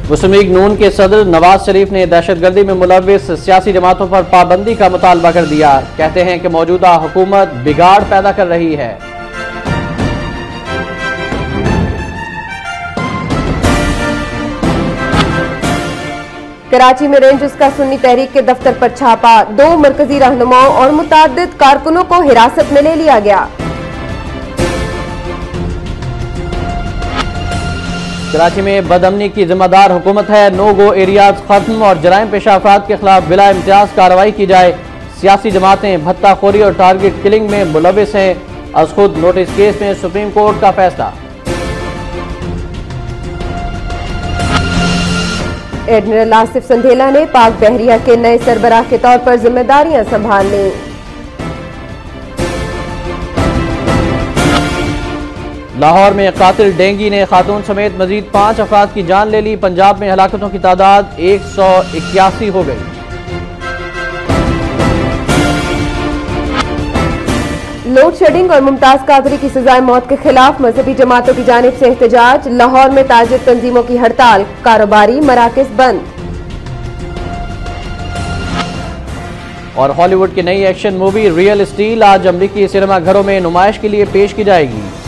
मुस्लिम league नून के सदर नवाज शरीफ ने दहशतगर्दी में मुलव्विस सियासी जमातों पर पाबंदी का मुतालबा कर दिया। कहते हैं कि मौजूदा हुकूमत बिगाड़ पैदा कर रही है। कराची में रेंजर्स का सुन्नी तहरीक के दफ्तर पर छापा, 2 मरकजी रहनुमाओं और मुताद्दिद कारकुनों को हिरासत में ले लिया गया। कराची में बदअमनी की जिम्मेदार हुकूमत है, नो गो एरियाज खत्म और जराइम पेशा अफराद के खिलाफ बिला इम्तियाज कार्रवाई की जाए। सियासी जमातें भत्ताखोरी और टारगेट किलिंग में मुलविस हैं। अज खुद नोटिस केस में सुप्रीम कोर्ट का फैसला। एडमिरल आसिफ संधेला ने पाक बहरिया के नए सरबराह के तौर पर जिम्मेदारियां संभाल ली। लाहौर में कातिल डेंगी ने खातून समेत मजीद 5 अफराद की जान ले ली। पंजाब में हलाकतों की तादाद 181 हो गई। लोड शेडिंग और मुमताज कादरी की सजाए मौत के खिलाफ मजहबी जमातों की जानिब से एहतजाज। लाहौर में ताजिर तंजीमों की हड़ताल, कारोबारी मराकज बंद। और हॉलीवुड की नई एक्शन मूवी रियल स्टील आज अमरीकी सिनेमा घरों में नुमाइश के लिए पेश की जाएगी।